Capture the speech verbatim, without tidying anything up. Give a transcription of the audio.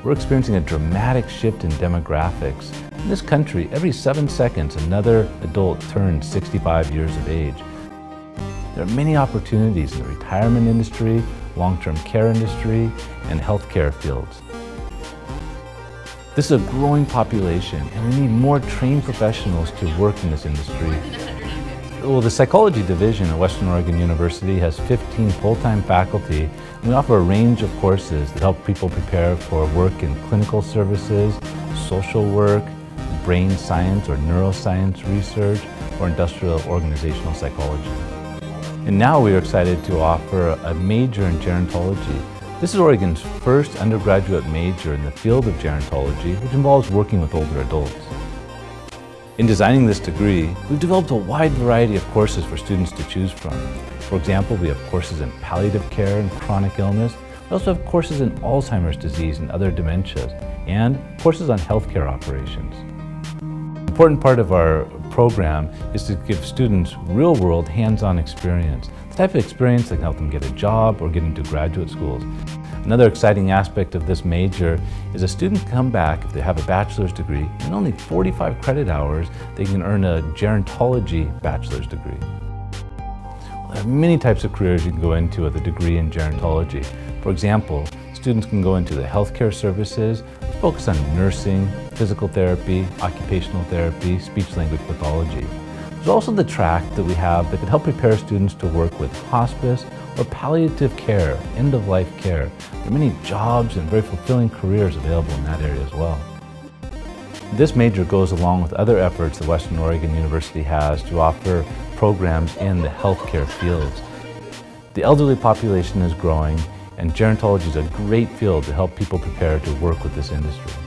we're experiencing a dramatic shift in demographics. In this country, every seven seconds, another adult turns sixty-five years of age. There are many opportunities in the retirement industry, long-term care industry, and healthcare fields. This is a growing population, and we need more trained professionals to work in this industry. Well, the psychology division at Western Oregon University has fifteen full-time faculty, and we offer a range of courses that help people prepare for work in clinical services, social work, brain science or neuroscience research, or industrial organizational psychology. And now we are excited to offer a major in gerontology. This is Oregon's first undergraduate major in the field of gerontology, which involves working with older adults. In designing this degree, we've developed a wide variety of courses for students to choose from. For example, we have courses in palliative care and chronic illness. We also have courses in Alzheimer's disease and other dementias, and courses on healthcare operations. An important part of our program is to give students real-world, hands-on experience, the type of experience that can help them get a job or get into graduate schools. Another exciting aspect of this major is a student can come back if they have a bachelor's degree, and in only forty-five credit hours, they can earn a gerontology bachelor's degree. Well, there are many types of careers you can go into with a degree in gerontology. For example, students can go into the healthcare services, focus on nursing, physical therapy, occupational therapy, speech-language pathology. There's also the track that we have that can help prepare students to work with hospice or palliative care, end-of-life care. There are many jobs and very fulfilling careers available in that area as well. This major goes along with other efforts that Western Oregon University has to offer programs in the healthcare fields. The elderly population is growing, and gerontology is a great field to help people prepare to work with this industry.